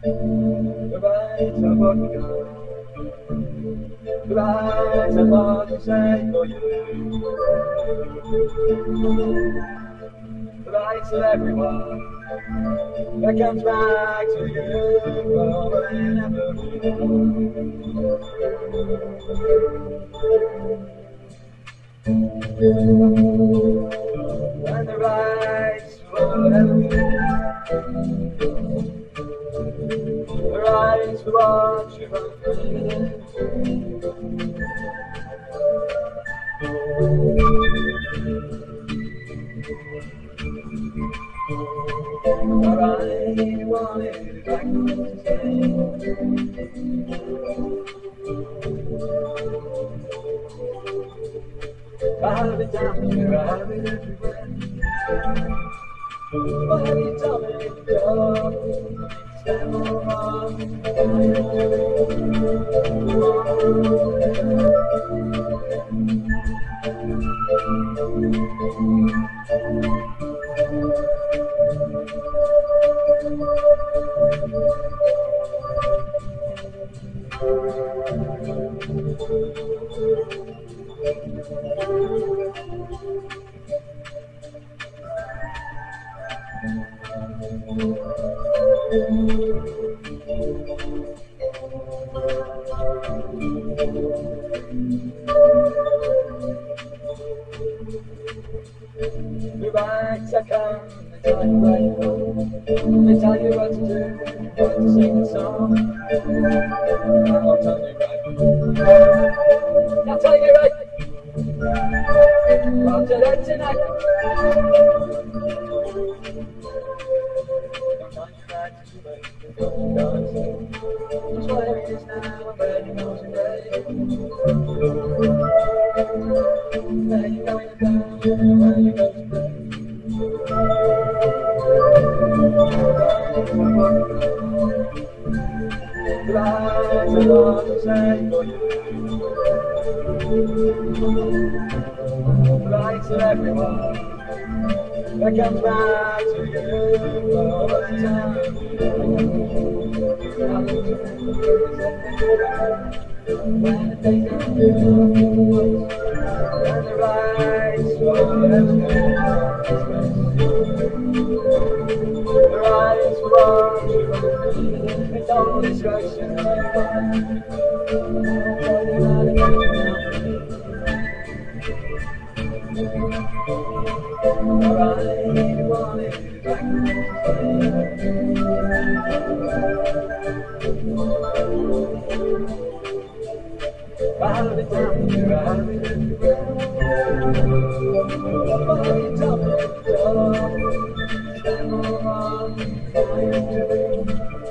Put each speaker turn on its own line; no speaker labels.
The rights are what we got. The rights are what we say for you. The rights of everyone that comes back to you over and ever and the rights for everyone. The rights for what you run free. But I wanted it back to stay. I have it down here, I have it everywhere. Why have you told me to go? Stand on, the rights are come, they tell you where you go, they tell you what to do, what to sing the song. I'll tell you right, I'll tell you right, I'll tell you tonight. Don't tell you right, it's too late, don't you guys say, just whatever it is now, I'm ready to go today. Where you going down, where you go today. The rights are what we say for you. The rights of everyone that comes back to you all the time. When the day comes, and the rights for everyone. The rights for what you want, it's all destruction. I have it down here, I have it everywhere. Why you tell me to go? Stand on, I am to be.